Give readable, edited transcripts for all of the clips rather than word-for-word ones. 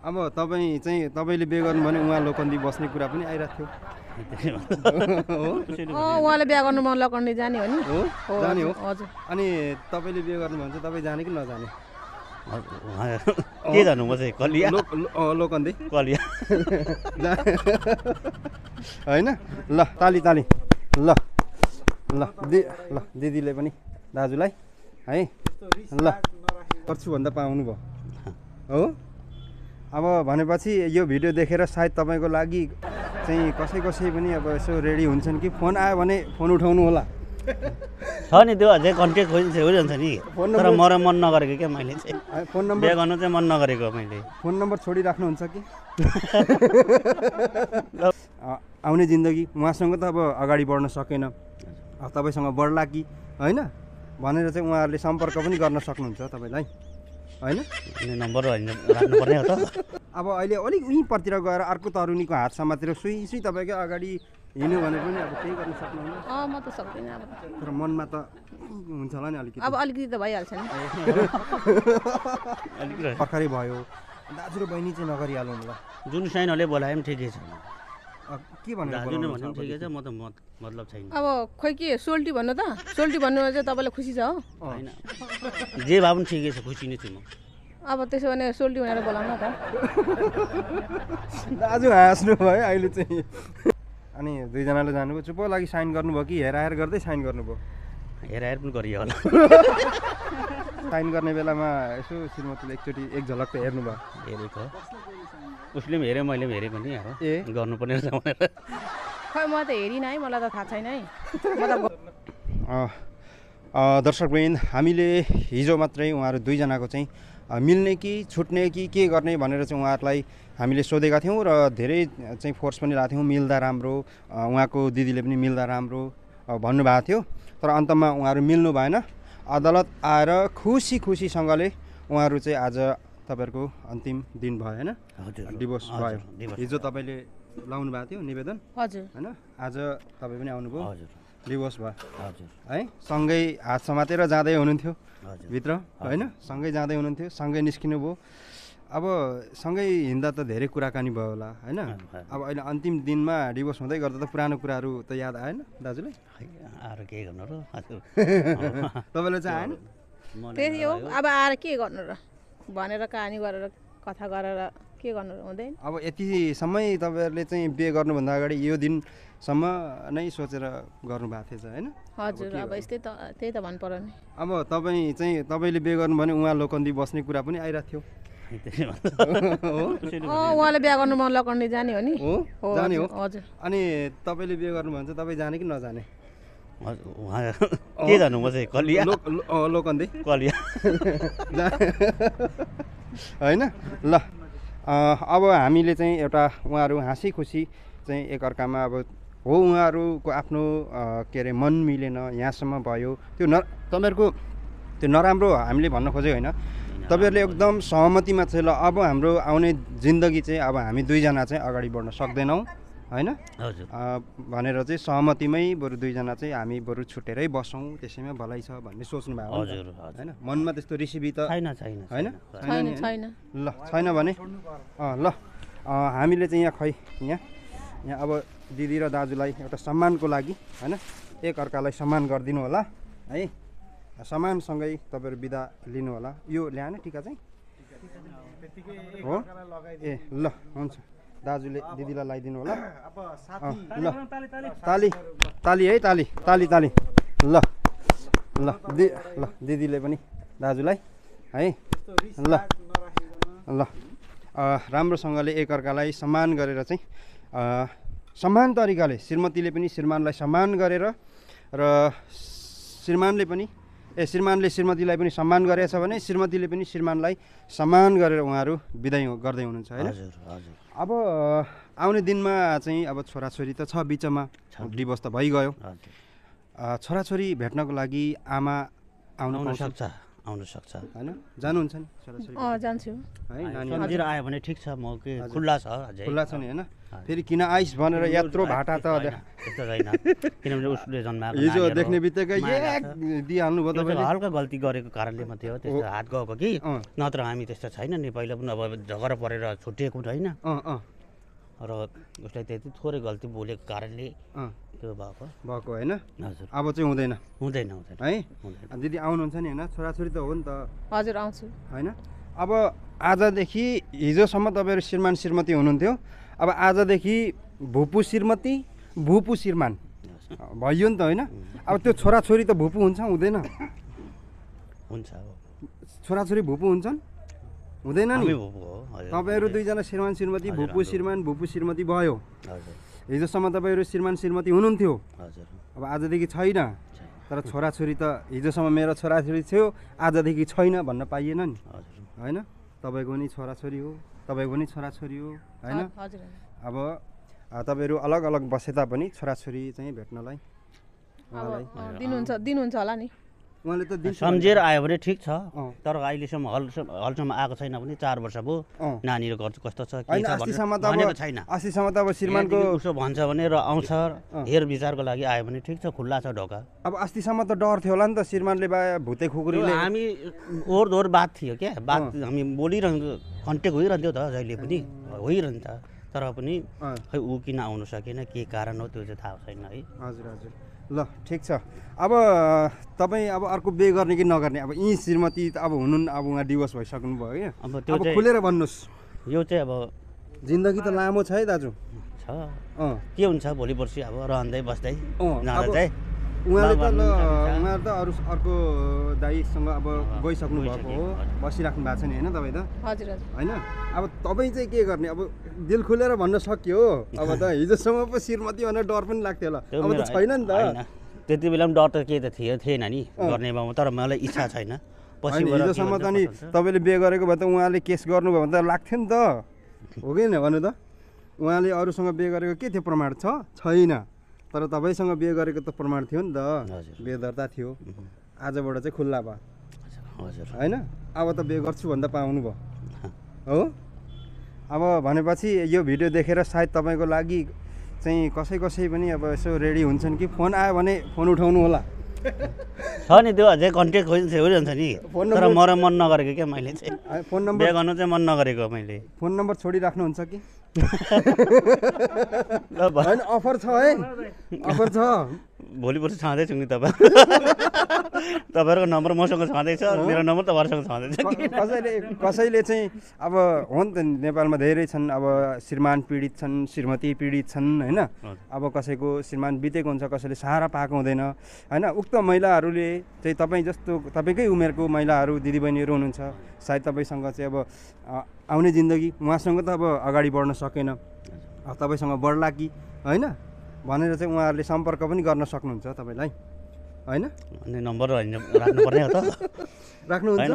अब तपाईँले बिहे गर्नु भने उहाँ लोकन्दी बस्ने कुरा पनि आइरहेको थियो उहाँले बिहा गर्नु मन लकन्डी जाने हो नि हो जाने हो हजुर अनि तपाईँले बिहे गर्नु भने चाहिँ तपाईँ जाने कि नजाने के जानु म चाहिँ कलिया लोकन्दी कलिया होइन ल ताली ताली ल ल ल दिदीले पनि दाजुलाई है ल गर्छु भन्दा पाउनु भयो हो अब भनेपछि यो भिडियो देखेर सायद तपाईँको लागि चाहिँ कसै पनि अब यसो रेडी हुन्छन् कि फोन आयो भने फोन उठाउनु होला छ नि त्यो अझै कन्ट्याक्ट होइरहन्छ नि तर म मन नगरेको क्या मैले चाहिँ फोन नम्बर बिहे गर्नु चाहिँ मन नगरेको मैले फोन नम्बर छोडिराख्नुहुन्छ कि आउने जिन्दगी उहाँसँग त अब अगाडि बढ्न सकेन तपाईँसँग बढ्ला कि होइन भनेर चाहिँ उहाँहरूले सम्पर्क पनि गर्न सक्नुहुन्छ तपाईँलाई होइन नम्बर राख्नुपर्ने हो त अब अहिले अलिक उहीँपट्टितिर गएर अर्को तरुनीको हात समातेर सुई तपाईँकै अगाडि हिँड्यो भने पनि अब केही गर्न सक्नुहुन्न म त सक्दिनँ अब तर मनमा त हुन्छ होला नि अलिकति अब अलिकति त भइहाल्छ नि भर्खरै भयो दाजु र बहिनी चाहिँ नगरिहाल्नु होला जुन साइनहरूले बोलाए पनि ठिकै छ के भनेर दाजु नै भने पनि ठिकै छ म त मतलब छैन अब खोइ के सोल्टी भन्नु त सोल्टी भन्नु चाहिँ तपाईँलाई खुसी छ हो होइन जे भए पनि ठिकै छ खुसी नै छु म अब त्यसो भने सोल्टी भनेर बोलाउन त दाजु हाँस्नु भयो अहिले चाहिँ अनि दुईजनाले जानुभयो चुप लागि साइन गर्नुभयो कि हेराएर गर्दै साइन गर्नुभयो हेराएर पनि गरियो होला साइन गर्ने बेलामा यसो श्रीमतीले एकचोटि एक झलक त हेर्नुभयो हेरेको उसले पनि हेऱ्यो मैले पनि हेरेँ पनि अब गर्नुपर्ने रहेछ भनेर खै म त हेरिनँ है मलाई त थाहा छैन है दर्शकवृन्द हामीले हिजो मात्रै उहाँहरू दुईजनाको चाहिँ मिल्ने कि छुट्ने कि के गर्ने भनेर चाहिँ उहाँहरूलाई हामीले सोधेका थियौँ र धेरै चाहिँ फोर्स पनि लाएको थियौँ मिल्दा राम्रो उहाँको दिदीले पनि मिल्दा राम्रो भन्नुभएको थियो तर अन्तमा उहाँहरू मिल्नु भएन अदालत आएर खुसीसँगले उहाँहरू चाहिँ आज तपाईँहरूको अन्तिम दिन भयो होइन डिभोर्स भयो हिजो तपाईँले लाउनु भएको थियो निवेदन हजुर होइन आज तपाईँ पनि आउनुभयो हजुर डिभोर्स भयो हजुर है सँगै हात समातेर जाँदै हुनुहुन्थ्यो भित्र होइन सँगै जाँदै हुनुहुन्थ्यो सँगै निस्किनु भयो अब सँगै हिँड्दा त धेरै कुराकानी भयो होला होइन अब अहिले अन्तिम दिनमा डिभोर्स हुँदै गर्दा त पुरानो कुराहरू त याद आएन दाजुलाई आएर के गर्नु र तपाईँलाई चाहिँ आएन त्यही हो अब आएर के गर्नु र भनेर कहानी गरेर कथा गरेर के गर्नु हुँदैन अब यतिसम्मै तपाईँहरूले चाहिँ बिहे गर्नुभन्दा अगाडि यो दिनसम्म नै सोचेर गर्नुभएको थिएछ होइन हजुर अब यस्तै त त्यही त भन्नु पर्यो नि अब तपाईँले बिहे गर्नु भने उहाँ लोकन्दी बस्ने कुरा पनि आइरहेको थियो उहाँले बिहा गर्नु मन लकन्डी जाने हो नि हो जाने हो हजुर अनि तपाईँले बिहे गर्नु भने चाहिँ तपाईँ जाने कि नजाने के जानु म चाहिँ कलिया लोकन्दी कलिया होइन ल अब हामीले चाहिँ एउटा उहाँहरू हाँसी खुसी चाहिँ एकअर्कामा अब हो उहाँहरूको आफ्नो के अरे मन मिलेन यहाँसम्म भयो त्यो तपाईँहरूको त्यो नराम्रो हामीले भन्न खोजेको होइन तपाईँहरूले एकदम सहमतिमा चाहिँ ल अब हाम्रो आउने जिन्दगी चाहिँ अब हामी दुईजना चाहिँ अगाडि बढ्न सक्दैनौँ होइन भनेर चाहिँ सहमतिमै बरु दुईजना चाहिँ हामी बरु छुटेरै बसौँ त्यसैमा भलाइ छ भन्ने सोच्नु भएको होइन मनमा त्यस्तो रिसिभी त होइन ल छैन भने ल हामीले चाहिँ यहाँ अब दिदी र दाजुलाई एउटा सम्मानको लागि होइन एकअर्कालाई सम्मान गरिदिनु होला है सम्मानसँगै तपाईँहरू बिदा लिनु होला यो ल्याएन टिका चाहिँ हो ए ल हुन्छ दाजुले दिदीलाई लगाइदिनु होला ल ताली ताली है ताली ताली ताली ल ल ल दिदीले पनि दाजुलाई है ल ल राम्रोसँगले एकअर्कालाई सम्मान गरेर चाहिँ समान तरिकाले श्रीमतीले पनि श्रीमानलाई सम्मान गरेर र श्रीमानले श्रीमतीलाई पनि सम्मान गरेछ भने श्रीमतीले पनि श्रीमानलाई सम्मान गरेर उहाँहरू बिदाई गर्दै हुनुहुन्छ होइन अब आउने दिनमा चाहिँ अब छोराछोरी त छ बिचमा डिभोर्स त भइगयो छोराछोरी भेट्नको लागि आमा आउन सक्छ आउन सक्छ होइन जानुहुन्छ नि छोराछोरी जान्छु है नानी सम्झेर आयो भने ठिक छ म के खुल्ला छ अझै खुल्ला छ नि होइन फेरि किन आइस भनेर यत्रो भाटा त त्यस्तो छैन किनभने उसले जन्माएको हिजो देख्ने बित्तिकै दिइहाल्नु भयो तपाईँले हल्का गल्ती गरेको कारणले मात्रै हो त्यस्तो हात गएको कि नत्र हामी त्यस्तो छैन नि पहिला पनि अब झगडा परेर छुट्टिएको छैन र उसलाई त्यति थोरै गल्ती बोलेको कारणले त्यो भएको होइन हजुर अब चाहिँ हुँदैन हुँदैन है दिदी आउनुहुन्छ नि होइन छोराछोरी त हो नि त हजुर आउँछु होइन अब आजदेखि हिजोसम्म तपाईँहरू श्रीमान श्रीमती हुनुहुन्थ्यो अब आजदेखि भुपू श्रीमती भुपू श्रीमान भइयो नि त होइन अब त्यो छोराछोरी त भुपू हुन्छ हुँदैन हुन्छ छोराछोरी भुपू हुन्छन् हुँदैन नि तपाईँहरू दुईजना श्रीमान श्रीमती भुपू श्रीमती भयो हिजोसम्म तपाईँहरू श्रीमान श्रीमती हुनुहुन्थ्यो अब आजदेखि छैन तर छोराछोरी त हिजोसम्म मेरो छोराछोरी थियो आजदेखि छैन भन्न पाइएन नि होइन तपाईँको पनि छोराछोरी हो तपाईँको पनि छोराछोरी हो होइन अब तपाईँहरू अलग अलग बसे तापनि छोराछोरी चाहिँ भेट्नलाई दिनुहुन्छ होला नि उहाँले त सम्झेर आयो भने ठिक छ तर अहिलेसम्म हलसम्म आएको छैन भने 4 वर्ष भयो नानीहरू कस्तो छ के छ भनेको छैन अस्तिसम्म त अब श्रीमानको उसो भन्छ भने र आउँछ हेर विचारको लागि आयो भने ठिक छ खुल्ला छ ढोका अब अस्तिसम्म त डर थियो होला नि त श्रीमानले भुते खुकुरीले हामी ओहोर दोहोर बात थियो क्या बात हामी बोलिरहन्थ्यो कन्ट्याक्ट भइरहन्थ्यो त जहिले पनि भइरहन्छ तर पनि खै ऊ किन आउनु सकेन के कारण हो त्यो चाहिँ थाहा छैन है हजुर हजुर ल ठिक छ अब तपाईँ अब अर्को बिहे गर्ने कि नगर्ने अब यी श्रीमती त अब हुनुहुन्न अब उहाँ डिभोर्स भइसक्नु भयो क्या अब त्यो खुलेर भन्नुहोस् यो चाहिँ अब जिन्दगी त लामो छ है दाजु छ के हुन्छ भोलि पर्सि अब रहँदै बस्दै उहाँले त उहाँहरू त अर्को दाइसँग अब गइसक्नु भएको हो बसिराख्नु भएको छ नि होइन तपाईँ त हजुर होइन अब तपाईँ चाहिँ के गर्ने अब दिल खुलेर भन्न सक्यो अब त हिजोसम्म पो श्रीमती भनेर डर पनि लाग्थ्यो होला अब त छैन नि त त्यति बेला पनि डर त के त थिएन नि गर्ने बाबु तर मलाई इच्छा छैन हिजोसम्म त नि तपाईँले बिहे गरेको भए त उहाँले केस गर्नुभयो भने त लाग्थ्यो नि त हो कि न भन्नु त उहाँले अरूसँग बिहे गरेको के थियो प्रमाण छैन तर तपाईँसँग बिहे गरेको त प्रमाण थियो नि त बिहे दर्ता थियो आजबाट चाहिँ खुल्ला भयो होइन अब त बिहे गर्छु भन्दा पाउनु भयो हो अब भनेपछि यो भिडियो देखेर सायद तपाईँको लागि चाहिँ कसै पनि अब यसो रेडी हुन्छन् कि फोन आयो भने फोन उठाउनु होला छ नि त्यो अझै कन्ट्याक्ट होइरहन्छ नि तर मलाई मन नगरेको क्या मैले चाहिँ फोन नम्बर बिहे गर्नु चाहिँ मन नगरेको मैले फोन नम्बर छोडिराख्नुहुन्छ कि होइन अफर छ है अफर छ भोलि पर्सि छँदैछु नि तपाईँहरूको नम्बर मसँग छँदैछ मेरो नम्बर तपाईँहरूसँग छँदैछ कसैले चाहिँ अब हो नि त नेपालमा धेरै छन् अब श्रीमान पीडित छन् श्रीमती पीडित छन् होइन अब कसैको श्रीमान बितेको हुन्छ कसैले सहारा पाएको हुँदैन होइन उक्त महिलाहरूले चाहिँ तपाईँ जस्तो तपाईँकै उमेरको महिलाहरू दिदीबहिनीहरू हुनुहुन्छ सायद तपाईँसँग चाहिँ अब आउने जिन्दगी उहाँसँग त अब अगाडि बढ्न सकेन तपाईँसँग बढ्ला कि होइन भनेर चाहिँ उहाँहरूले सम्पर्क पनि गर्न सक्नुहुन्छ तपाईँलाई होइन नम्बर राख्नुपर्ने हो त राख्नुहुन्छ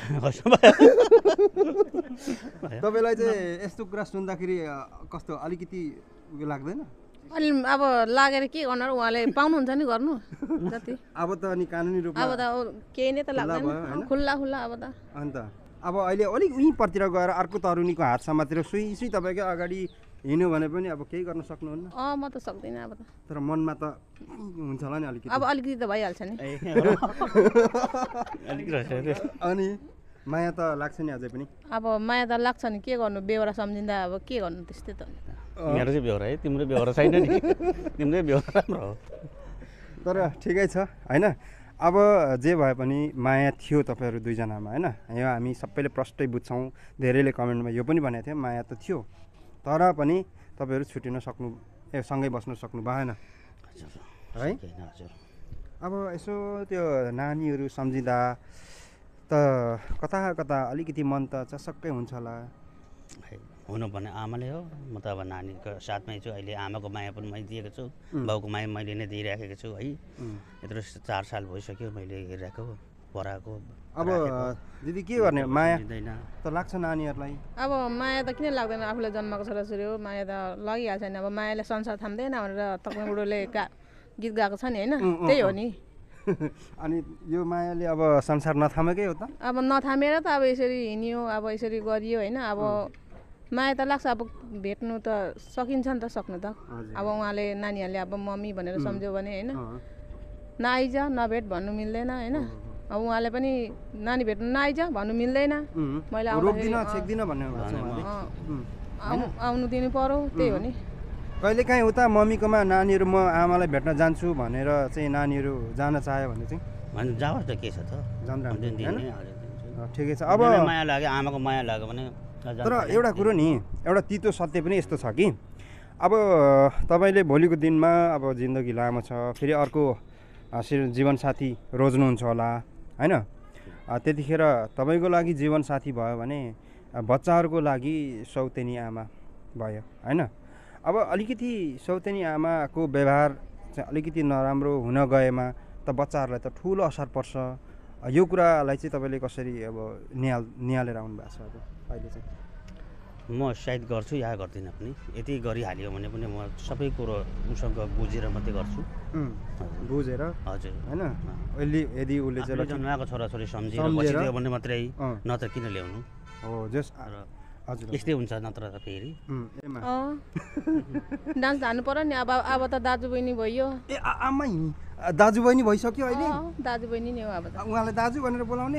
तपाईँलाई चाहिँ यस्तो कुरा सुन्दाखेरि कस्तो अलिकति उयो लाग्दैन अलि अब लागेर के गर्नु उहाँले पाउनुहुन्छ नि गर्नु जति अब त अनि कानुनी रूपमा अब त केही नै त लाग्दैन खुल्ला अब त अन्त अब अहिले अलिक उहीँपट्टितिर गएर अर्को तरुणीको हात समातेर सुई तपाईँकै अगाडि हिँड्यो भने पनि अब केही गर्न सक्नुहुन्न म त सक्दिनँ अब त तर मनमा त हुन्छ होला नि अलिकति अब अलिकति त भइहाल्छ नि अनि माया त लाग्छ नि अझै पनि अब माया त लाग्छ नि के गर्नु बेहोरा सम्झिँदा अब के गर्नु त्यस्तै त मेरो चाहिँ बेहोरा है तिम्रो बेहोरा छैन नि तिम्रै बेहोरा राम्रो हो तर ठिकै छ होइन अब जे भए पनि माया थियो तपाईँहरू दुईजनामा होइन यो हामी सबैले प्रष्टै बुझ्छौँ धेरैले कमेन्टमा यो पनि भनेको थियो माया त थियो तर पनि तपाईँहरू छुटिन सक्नु सँगै बस्न सक्नु भएन है अब यसो त्यो नानीहरू सम्झिँदा त कता कता अलिकति मन त चसक्कै हुन्छ होला हुनु भने आमाले हो म त अब नानीको साथमै छु अहिले आमाको माया पनि मैले दिएको छु बाउको माया मैले नै दिइराखेको छु है यत्रो 4 साल भइसक्यो मैले हेरिरहेको पढाएको अब दिदी के गर्ने माया त लाग्छ नानीहरूलाई अब माया त किन लाग्दैन आफूले जन्माएको छोराछोरी हो माया त लगिहाल्छ नि अब मायाले संसार थाम्दैन भनेर तपाईँ बुढोले गीत गाएको छ नि होइन त्यही हो नि अनि यो मायाले अब संसार नथामेकै हो त? अब नथामेर त अब यसरी हिँड्यो, अब यसरी गरियो होइन। अब माया त लाग्छ, अब भेट्नु त सकिन्छ नि त, सक्नु त। अब उहाँले नानीहरूले अब मम्मी भनेर सम्झ्यो भने होइन, नआइज नभेट भन्नु मिल्दैन होइन। अब उहाँले पनि नानी भेट्नु नआइज भन्नु मिल्दैन। मैले आउनु दिनु पर्यो, त्यही हो नि। कहिलेकाहीँ उता मम्मीकोमा नानीहरू म आमालाई भेट्न जान्छु भनेर चाहिँ नानीहरू जान चाह्यो भने चाहिँ जाओस् त, के छ त, ठिकै छ। अब माया लाग्यो, आमाको माया लाग्यो भने। तर एउटा कुरो नि, एउटा तितो सत्य पनि यस्तो छ कि अब तपाईँले भोलिको दिनमा अब जिन्दगी लामो छ, फेरि अर्को जीवनसाथी रोज्नुहुन्छ होला होइन। त्यतिखेर तपाईँको लागि जीवनसाथी भयो भने बच्चाहरूको लागि सौतेनी आमा भयो होइन। अब अलिकति सौतेनी आमाको व्यवहार चाहिँ अलिकति नराम्रो हुन गएमा त बच्चाहरूलाई त ठुलो असर पर्छ। यो कुरालाई चाहिँ तपाईँले कसरी अब निहालेर आउनु भएको छ अब अहिले चाहिँ? म सायद गर्छु या गर्दिनँ पनि, यति गरिहाल्यो भने पनि म सबै कुरो उसँग बुझेर मात्रै गर्छु। बुझेर हजुर होइन। यदि उसले चाहिँ जन्माएको छोराछोरी सम्झेर बसिदियो भने मात्रै, नत्र किन ल्याउनु हो। जस हजुर यस्तै हुन्छ, नत्र त फेरि डान्स हान्नु पर्यो नि। अब त दाजु बहिनी भयो। ए आमै दाजु बहिनी भइसक्यो अहिले? दाजु बहिनी नि हो अब त। उहाँलाई दाजु भनेर बोलाउने?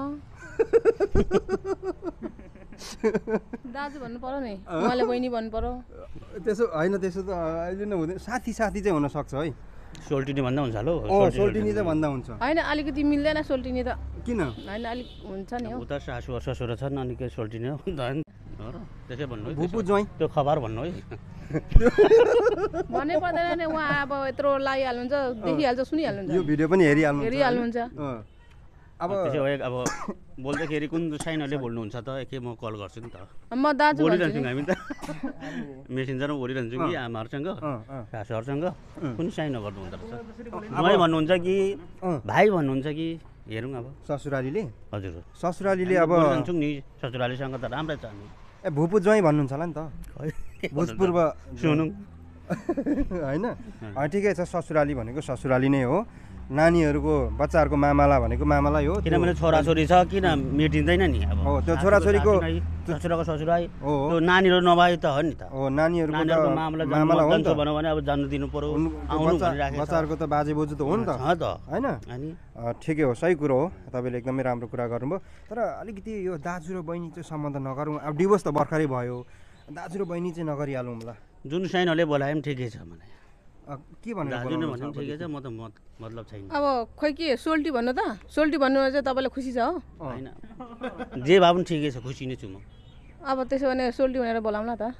दाजु भन्नु पर्यो नि, उहाँले बहिनी भन्नु पर्यो। त्यसो होइन, त्यसो त अहिले नै हुँदैन। साथी चाहिँ हुनसक्छ है। सोल्टिनी भन्दा हुन्छ हो। सोल्टिनी चाहिँ भन्दा हुन्छ होइन, अलिकति मिल्दैन सोल्टिनी त। किन? होइन, अलिक हुन्छ नि हो। उता सासू ससुरा छन्, अनि के सोल्टिनी हो त्यसै भन्नु, भुपू ज्वाइँ त्यो खबर भन्नु है। भन्नै पर्दैन नि, उहाँ अब यत्रो लगाइहाल्नुहुन्छ, देखिहाल्छ, सुनिहाल्नुहुन्छ। यो भिडियो पनि हेरिहाल्नुहुन्छ। अब त्यसो भए अब बोल्दाखेरि कुन साइनहरूले बोल्नुहुन्छ त? के म कल गर्छु नि त, म दाजु बोलिरहन्छौँ हामी त, मेसेन्जरमा बोलिरहन्छौँ कि आमाहरूसँग सासूहरूसँग। कुन साइन गर्नुहुन्छ जुवाई भन्नुहुन्छ कि भाइ भन्नुहुन्छ कि हेरौँ अब। ससुरालीले? हजुर ससुरालीले अब बोलिरहन्छौँ नि, ससुरालीसँग त राम्रै छ नि। भुपू ज्वाइँ भन्नुहुन्छ होला नि त, भूतपूर्व सुनौँ होइन। ठिकै छ, ससुराली भनेको ससुराली नै हो। नानीहरूको बच्चाहरूको मामाला भनेको मामालाई हो। किनभने छोराछोरी छ, किन मेटिँदैन नि अब। हो, त्यो छोराछोरीको ससुराको ससुराई हो, त्यो नानीहरू नभए त हो नि त। हो, नानीहरूको मामला हो नि त। भन्यो भने अब जानु दिनु पर्यो, आउनु भनिराखेको छ। बच्चाहरूको त बाजे बोजू त हो नि त होइन। ठिकै हो, सही कुरो हो, तपाईँले एकदमै राम्रो कुरा गर्नुभयो। तर अलिकति यो दाजु र बहिनी चाहिँ सम्बन्ध नगरौँ। अब डिभोर्स त भर्खरै भयो, दाजु र बहिनी चाहिँ नगरिहालौँ होला। जुन साइनहरूले बोलाए पनि ठिकै छ भने के भन्नु? दाजु नै भन्नु ठिकै छ, म त मतलब छैन। अब खोइ के सोल्टी भन्नु त, सोल्टी भन्नुमा चाहिँ तपाईँलाई खुसी छ हो? होइन, जे भए पनि ठिकै छ, खुसी नै छु म। अब त्यसो भने सोल्टी भनेर बोलाउँला त।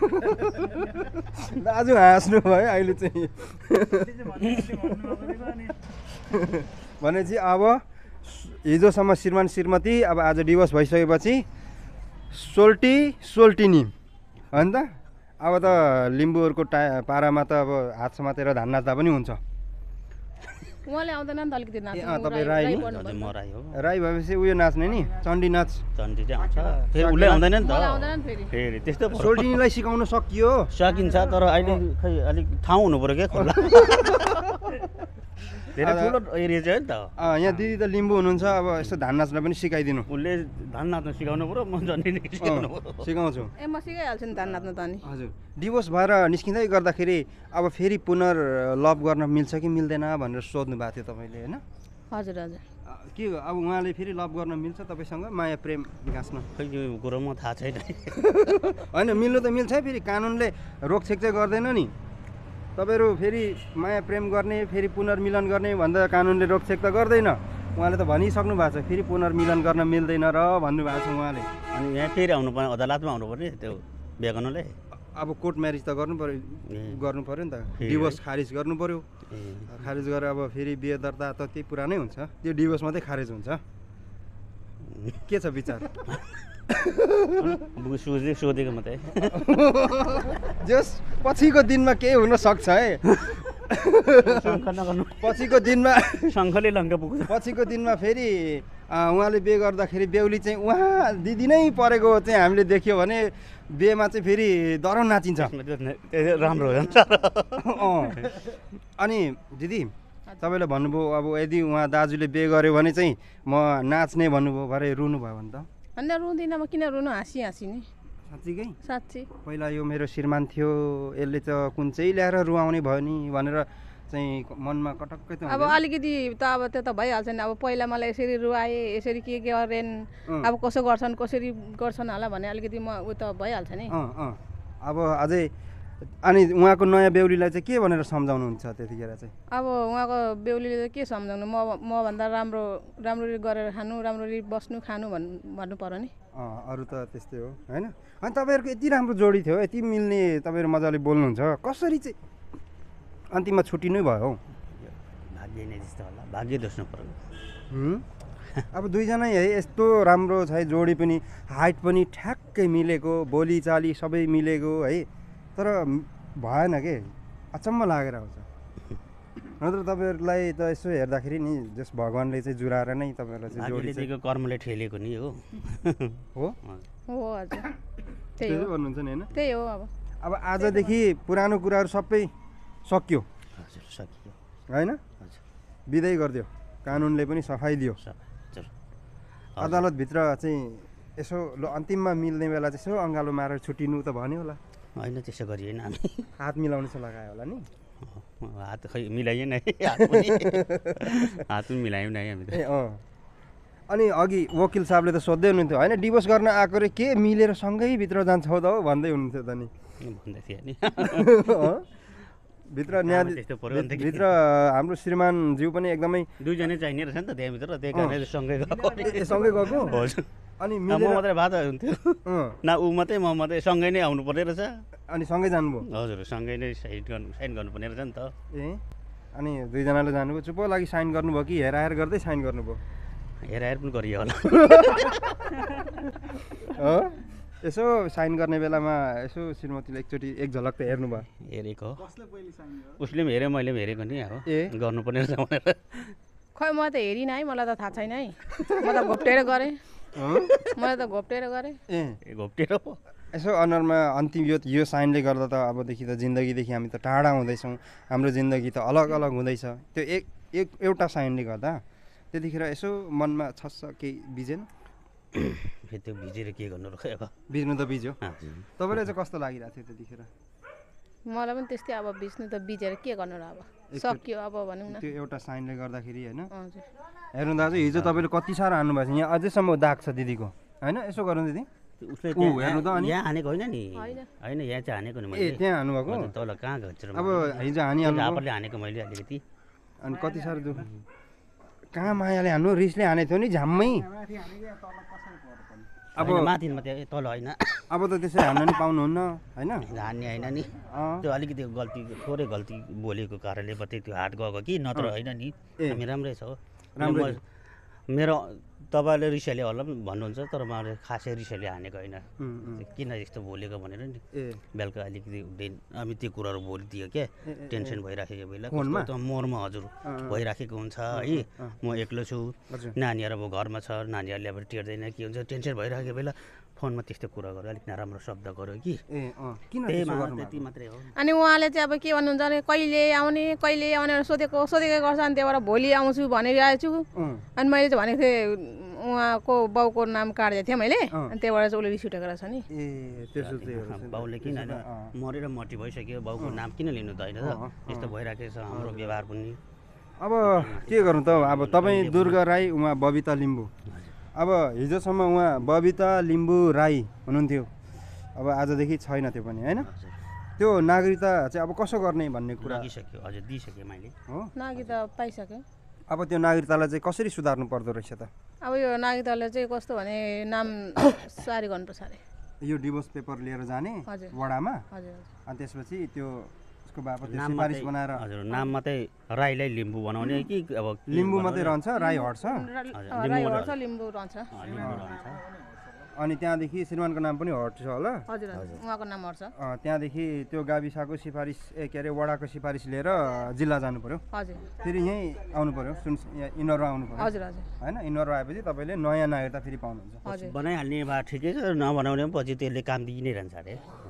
दाजु हाँस्नु भयो अहिले चाहिँ। भनेपछि अब हिजोसम्म श्रीमान श्रीमती, अब आज डिभोर्स भइसकेपछि सोल्टिनी होइन त। अब त लिम्बूहरूको पारामा त अब हात समातेर धान नाच्दा पनि हुन्छ। उहाँले आउँदैन नि त अलिकति नाच्नु। तपाईँ राई नि? म राई हो। राई भएपछि उयो नाच्ने नि, चण्डी नाच। चण्डी चाहिँ आउँछ, फेरि उसले आउँदैन नि त। आउँदैन फेरि। फेरि त्यस्तो सोल्टिनीलाई सिकाउन सकियो, सकिन्छ, तर अहिले खै अलिक ठाउँ हुनु पऱ्यो क्या खुल्ला। धेरै ठुलो एरिया चाहिँ हो नि त। यहाँ दिदी त लिम्बू हुनुहुन्छ, अब यस्तो धान नाच्न पनि सिकाइदिनु। उसले धान नाच्न सिकाउनु पऱ्यो, म जन्डी सिकाउनु पऱ्यो। सिकाउँछु। म सिकाइहाल्छु नि धान नाच्न त नि। हजुर, डिभोर्स भएर निस्किँदै गर्दाखेरि अब फेरि पुनर्लभ गर्न मिल्छ कि मिल्दैन भनेर सोध्नु भएको थियो तपाईँले होइन? हजुर हजुर। के अब उहाँले फेरि लभ गर्न मिल्छ तपाईँसँग, माया प्रेम गाँच्न? खै यो कुरो म थाहा छैन। होइन, मिल्नु त मिल्छ, फेरि कानुनले रोकछेक चाहिँ गर्दैन नि। तपाईँहरू फेरि माया प्रेम गर्ने, फेरि पुनर्मिलन गर्ने भन्दा कानुनले रोकछेक त गर्दैन। उहाँले त भनिसक्नु भएको छ, फेरि पुनर्मिलन गर्न मिल्दैन र भन्नुभएको छ उहाँले। अनि यहाँ फेरि आउनु पर्ने, अदालतमा आउनु पर्ने त्यो बिहा गर्नुले। अब कोर्ट म्यारिज त गर्नु पऱ्यो नि त, डिभोर्स खारिज गर्नु पऱ्यो। खारिज गरेर अब फेरि बिहे दर्ता त त्यही पुरानै हुन्छ, त्यो डिभोर्स मात्रै खारिज हुन्छ। के छ विचार? सोधेको मात्रै। जस पछिको दिनमा केही हुन सक्छ है। पछिको दिनमा शङ्खले लङ्का पुग्छ। पछिको दिनमा फेरि उहाँले बिहे गर्दाखेरि बेहुली चाहिँ उहाँ दिदी नै परेको चाहिँ हामीले देख्यो भने बिहेमा चाहिँ फेरि दराउ नाचिन्छ। राम्रो हो। अनि दिदी तपाईँले भन्नुभयो अब यदि उहाँ दाजुले बिहे गर्यो भने चाहिँ म नाच्ने भन्नुभयो भरे रुनु भयो भने त होइन रुँदिनँ म किन रुनु हाँसी नि साँच्चीकै साँच्ची पहिला यो मेरो श्रीमान थियो यसले त कुन चाहिँ ल्याएर रुवाउने भयो नि भनेर चाहिँ मनमा कटक्कै त अब अलिकति त अब त्यो त भइहाल्छ नि अब पहिला मलाई यसरी रुवाए यसरी के गरेन् अब कसो गर्छन् कसरी गर्छन् होला भने अलिकति म उ त भइहाल्छ नि अब अझै अनि उहाँको नयाँ बेहुलीलाई चाहिँ के भनेर सम्झाउनुहुन्छ त्यतिखेर चाहिँ अब उहाँको बेहुलीले चाहिँ के सम्झाउनु मभन्दा राम्ररी गरेर खानु राम्ररी बस्नु खानु भन्नु पर्यो नि अरू त त्यस्तै हो होइन अनि तपाईँहरूको यति राम्रो जोडी थियो यति मिल्ने तपाईँहरू मजाले बोल्नुहुन्छ कसरी चाहिँ अन्तिममा छुट्टिनै भयो हौ भाग्य नै त्यस्तो होला भाग्य दोस्नु पर्यो अब दुईजना है यस्तो राम्रो छ है जोडी पनि हाइट पनि ठ्याक्कै मिलेको बोलीचाली सबै मिलेको है तर भएन के अचम्म लागेर आउँछ नत्र तपाईँहरूलाई त यसो हेर्दाखेरि नि जस भगवान्ले चाहिँ जुराएर नै तपाईँहरूलाई चाहिँ जोडी चाहिँ कर्मले ठेलेको नि हो हो हजुर त्यही हो भन्नुहुन्छ नि होइन त्यही हो अब आजदेखि पुरानो कुराहरू सबै सक्यो हजुर सकियो होइन बिदाई गरिदियो कानुनले पनि सफाइ दियो अदालतभित्र चाहिँ यसो ल अन्तिममा मिल्ने बेला चाहिँ यसो अँगालो मारेर छुट्टिनु त भन्यो होला होइन त्यसो गरिएन हामी हात मिलाउनु चाहिँ लगायो होला नि हात खै मिलाइएन है हात पनि मिलायौँ न है हामी त अनि अघि वकिल साहबले त सोध्दै हुनुहुन्थ्यो होइन डिभोर्स गर्न आएको रे के मिलेर सँगै भित्र जान्छौ त हो भन्दै हुनुहुन्थ्यो त नि भन्दै थियो नि भित्र भित्र हाम्रो श्रीमानज्यू पनि एकदमै दुईजनै चाहिने रहेछ नि त त्यहाँभित्र त्यही कारणले सँगै गएको हजुर अनि म मात्रै भए त हुन्थ्यो न ऊ मात्रै म मात्रै सँगै नै आउनु पर्ने रहेछ अनि सँगै जानुभयो हजुर सँगै नै साइन गर्नुपर्ने रहेछ नि त अनि दुईजनाले जानुभयो चुप लागि साइन गर्नुभयो कि हेराहेर गर्दै साइन गर्नुभयो हेराहेर पनि गरियो होला यसो साइन गर्ने बेलामा यसो श्रीमतीले एकचोटि एक झलक त हेर्नु भयो हेरेको उसले पनि हेऱ्यो मैले पनि हेरेको नि अब गर्नुपर्ने रहेछ भनेर खै म त हेरिनँ है मलाई त थाहा छैन है म त घोप्टेर गरेँ मैले त घोप्टेर गरेँ घोप्टेर यसो अनुहारमा अन्तिम यो साइनले गर्दा त अबदेखि त जिन्दगीदेखि हामी त टाढा हुँदैछौँ हाम्रो जिन्दगी त अलग अलग हुँदैछ त्यो एउटा साइनले गर्दा त्यतिखेर यसो मनमा छस्छ केही बिजेन त्यो भिजेर के गर्नु र अब बिज्नु त बिज्यो तपाईँलाई चाहिँ कस्तो लागिरहेको थियो त्यतिखेर मलाई पनि त्यस्तै अब बिच्नु त बिजेर के गर्नु र अब सक्यो अब भनौँ न त्यो एउटा साइनले गर्दाखेरि होइन हेर्नु दाजु हिजो तपाईँले कति साह्रो हान्नु भएको छ यहाँ अझैसम्म दाग छ दिदीको होइन यसो गर्नु दिदी उसले हेर्नु त अनि यहाँ हानेको होइन नि होइन यहाँ चाहिँ हानेको नि मैले त्यहाँ हान्नुभएको तल कहाँ घट्छ अब हिजो हानिहाल्नु झापरले हानेको मैले अलिकति अनि कति साह्रो दुःख कहाँ मायाले हान्नु रिसले हानेको थियो नि झ्याम्मै अब माथि तल होइन अब त त्यसरी हान्न नि पाउनुहुन्न होइन हान्ने होइन नि त्यो अलिकति गल्ती थोरै गल्ती बोलेको कारणले मात्रै त्यो हाट गएको कि नत्र होइन नि हामी राम्रै छ मेरो तपाईँले रिसाले होला भन्नुहुन्छ तर मैले खासै रिसाले हानेको होइन किन यस्तो बोलेको भनेर नि बेलुका अलिकति हुँदैन हामी त्यो कुराहरू बोलिदियो क्या टेन्सन भइराखेको बेला त मोरमा हजुर भइराखेको हुन्छ है म एक्लो छु नानीहरू अब घरमा छ नानीहरूले अब टेर्दैन के हुन्छ टेन्सन भइराखेको बेला फोनमा त्यस्तो कुरा गरेर अलिक नराम्रो शब्द गर्यो कि त्यति मात्रै हो अनि उहाँले चाहिँ अब के भन्नुहुन्छ भने कहिले आउने सोधेकै गर्छ अनि त्यहाँबाट भोलि आउँछु भनिरहेको छु अनि मैले चाहिँ भनेको थिएँ उहाँको बाउको नाम काटेको थिएँ मैले अनि त्यहाँबाट चाहिँ उसले रिस उठेको रहेछ नि बाउले किन मरेर मटी भइसक्यो बाउको नाम किन लिनु त होइन त यस्तो भइराखेको छ हाम्रो व्यवहार पनि अब के गर्नु त अब तपाईँ दुर्गा राई उहाँ बबिता लिम्बू अब हिजोसम्म उहाँ बबिता लिम्बू राई हुनुहुन्थ्यो अब आजदेखि छैन त्यो पनि होइन त्यो नागरिकता चाहिँ अब कसो गर्ने भन्ने कुरा दिइसक्यो हजुर दिइसकेँ मैले हो नागरिकता पाइसक्यो अब त्यो नागरिकतालाई चाहिँ कसरी सुधार्नु पर्दो रहेछ त अब यो नागरिकतालाई चाहिँ कस्तो भने नाम सारी गर्नुपर्छ अरे यो डिभोर्स पेपर लिएर जाने वडामा अनि त्यसपछि त्यो सिफारिस बनाएर हजुर नाम मात्रै राईलाई लिम्बू बनाउने कि अब लिम्बू मात्रै रहन्छ राई हट्छ लिम्बू रहन्छ अनि त्यहाँदेखि श्रीमानको नाम पनि हट्छ होला हजुर उहाँको नाम हट्छ त्यहाँदेखि त्यो गाविसाको सिफारिस के अरे वडाको सिफारिस लिएर जिल्ला जानु पर्यो हजुर फेरि यहीँ आउनु पर्यो इनरमा आउनु पर्यो हजुर हजुर होइन इनरमा आएपछि तपाईँले नयाँ नागरिकता फेरि पाउनुहुन्छ बनाइहाल्ने भए ठिकै छ नबनाउने पनि पछि त्यसले काम दिइ नै रहन्छ अरे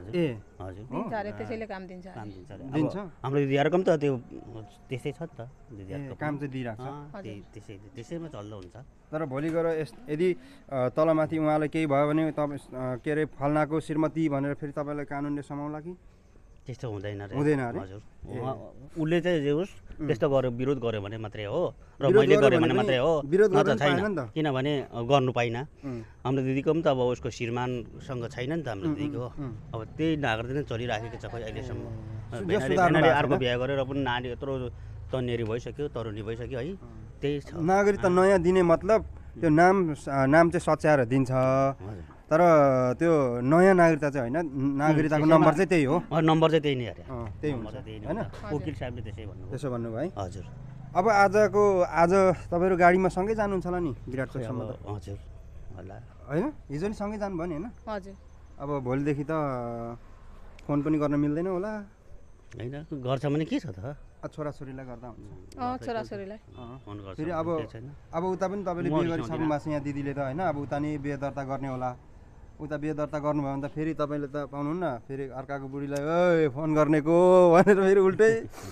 ए हजुर दिन्छ अरे त्यसैले काम दिन्छ काम दिन्छ अरे। दिन्छ? अब हाम्रो दिदीहरूको पनि त त्यो त्यस्तै छ नि त दिदीहरूको काम चाहिँ दिइरहेको छ। त्यसैमा चल्दो हुन्छ। तर भोलि गएर यदि तलमाथि उहाँलाई केही भयो भने तपाईँ के अरे फल्नाको श्रीमती भनेर फेरि तपाईँलाई कानुनले समाउला कि? त्यस्तो हुँदैन रे। हुँदैन अरे? हजुर उसले चाहिँ जे होस् त्यस्तो गर्यो विरोध गर्यो भने मात्रै हो र विरोध मैले गर्यो गरेँ भने भने मात्रै हो विरोध नत्र गर्नु पाएन छैन नि त। किनभने गर्नु पाइनँ हाम्रो दिदीको पनि त अब उसको श्रीमानसँग छैन नि त हाम्रो दिदीको अब त्यही नागरिक नै चलिराखेको छ खै अहिलेसम्म भेनाले अर्को बिहा गरेर पनि नानी यत्रो तन्नेरी भइसक्यो तरुनी भइसक्यो है त्यही छ। नागरिकता नयाँ दिने मतलब त्यो नाम चाहिँ सच्याएर दिन्छ, तर त्यो नयाँ नागरिकता चाहिँ होइन, नागरिकताको नम्बर चाहिँ त्यही हो। नम्बर चाहिँ त्यही नै अरे त्यही हुन्छ होइन वकिल साहबले त्यसै भन्नु त्यसो भन्नुभयो है। हजुर अब आज तपाईँहरू गाडीमा सँगै जानुहुन्छ होला नि विराट चोकसम्म त? हजुर होला होइन हिजो नि सँगै जानुभयो नि होइन? हजुर अब भोलिदेखि त फोन पनि गर्न मिल्दैन होला? होइन गर्छ भने के छ त छोराछोरीलाई गर्दा हुन्छ। छोराछोरीलाई फोन गर्छ फेरि अब उता पनि तपाईँले बिहे गरिसक्नु भएको छ यहाँ दिदीले त होइन? अब उता नि बिहे दर्ता गर्ने होला, उता बिहे दर्ता गर्नुभयो भने त फेरि तपाईँले त पाउनुहुन्न फेरि अर्काको बुढीलाई ओइ फोन गर्नेको भनेर फेरि उल्टै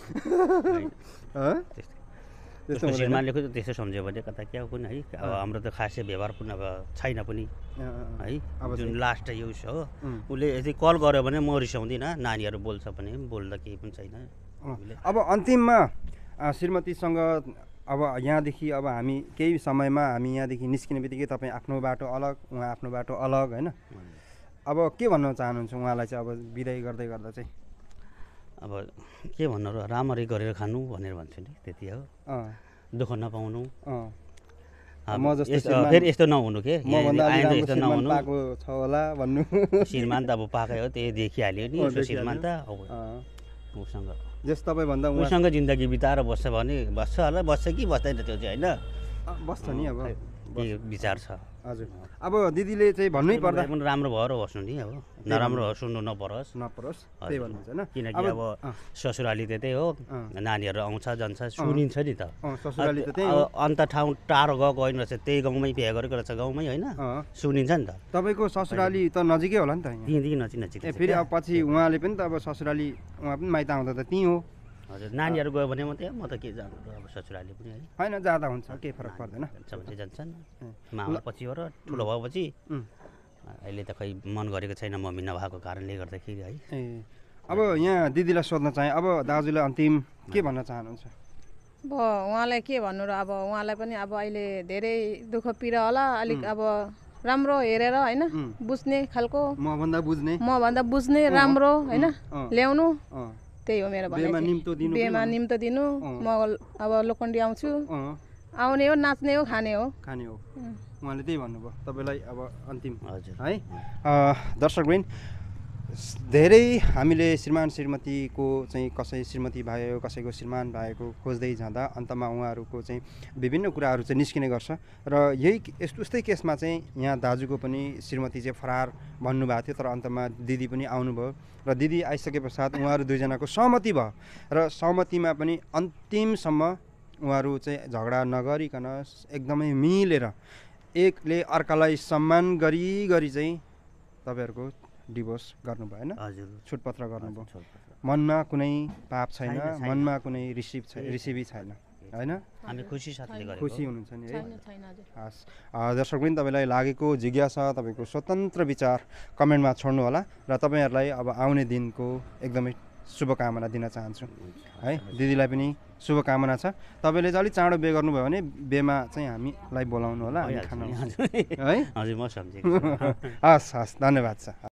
त्यसको श्रीमानले खोइ त्यसो सम्झ्यो भने कता क्या कुन है अब हाम्रो त खासै व्यवहार पनि अब छैन पनि है अब जुन लास्ट युज हो उसले यदि कल गर्यो भने म रिसाउँदिनँ नानीहरू बोल्छ भने बोल्दा केही पनि छैन। अब अन्तिममा श्रीमतीसँग अब यहाँदेखि अब हामी केही समयमा हामी यहाँदेखि निस्किने बित्तिकै तपाईँ आफ्नो बाटो अलग उहाँ आफ्नो बाटो अलग होइन? अब के भन्न चाहनुहुन्छ उहाँलाई चाहिँ अब बिदाई गर्दै गर्दा चाहिँ? अब के भन्नु र राम्ररी गरेर खानु भनेर भन्छु नि त्यति हो, दुःख नपाउनु फेरि यस्तो नहुनु के यस्तो नहुनु छ होला भन्नु। श्रीमान त अब पाकै हो त्यही देखिहाल्यो नि उसको श्रीमान त अब उसँग जस तपाईँभन्दा उसँग जिन्दगी बिताएर बस्छ भने बस्छ होला, बस्छ कि बस्दैन त्यो चाहिँ होइन बस्छ नि अब विचार छ। हजुर अब दिदीले चाहिँ भन्नै पर्दा पनि राम्रो भएर बस्नु नि अब नराम्रो सुन्नु नपरोस् त्यही भन्नुहुन्छ होइन? किनकि अब ससुराली त त्यही हो नानीहरू आउँछ जान्छ सुनिन्छ नि त ससुराली त त्यही अन्त ठाउँ टाढो गएको होइन रहेछ त्यही गाउँमै बिहा गरेको रहेछ गाउँमै होइन सुनिन्छ नि त। तपाईँको ससुराली त नजिकै होला नि त? त्यहीँदेखि नजिक फेरि अब पछि उहाँले पनि त अब ससुराली उहाँ पनि माइत आउँदा त त्यहीँ हो। हजुर नानीहरू गयो भने मात्रै म त के जानु अब ससुराली पनि है होइन जाँदा हुन्छ केही फरक पर्दैन भने जान्छन् मामा पछि हो र ठुलो भएपछि अहिले त खै मन गरेको छैन मम्मी नभएको कारणले गर्दाखेरि है। अब यहाँ दिदीलाई सोध्न चाहेँ अब दाजुलाई अन्तिम के भन्न चाहनुहुन्छ? अब उहाँलाई के भन्नु र अब उहाँलाई पनि अब अहिले धेरै दुःख पीडा होला अलिक अब राम्रो हेरेर होइन बुझ्ने खालको मभन्दा बुझ्ने राम्रो होइन ल्याउनु त्यही हो मेरो भनाइ। बिहेमा निम्तो दिनु म अब लोखण्डी आउँछु आउने हो नाच्ने हो खाने हो उहाँले त्यही भन्नुभयो तपाईँलाई अब अन्तिम हजुर है। दर्शकवृन्द धेरै हामीले श्रीमान श्रीमतीको चाहिँ कसै श्रीमती भयो कसैको श्रीमान भएको खोज्दै जाँदा अन्तमा उहाँहरूको चाहिँ विभिन्न कुराहरू चाहिँ निस्किने गर्छ र उस्तै केसमा चाहिँ यहाँ दाजुको पनि श्रीमती चाहिँ फरार भन्नुभएको थियो तर अन्तमा दिदी पनि आउनुभयो र दिदी आइसके पश्चात उहाँहरू दुईजनाको सहमति भयो र सहमतिमा पनि अन्तिमसम्म उहाँहरू चाहिँ झगडा नगरिकन एकदमै मिलेर एकले अर्कालाई सम्मान गरी चाहिँ तपाईँहरूको डिभोर्स गर्नु भएन? हजुर छुटपत्र गर्नुभयो। मनमा कुनै पाप छैन, मनमा कुनै रिसिभी छैन होइन? हामी खुसी हुनुहुन्छ नि है? हस् दर्शकवृन्द तपाईँलाई लागेको जिज्ञासा तपाईँको स्वतन्त्र विचार कमेन्टमा छोड्नु होला र तपाईँहरूलाई अब आउने दिनको एकदमै शुभकामना दिन चाहन्छु है। दिदीलाई पनि शुभकामना छ। तपाईँले चाहिँ अलिक चाँडो बिहे गर्नुभयो भने बिहेमा चाहिँ हामीलाई बोलाउनु होला, हामी खाना है। हजुर म सम्झेँ। हस् धन्यवाद छ।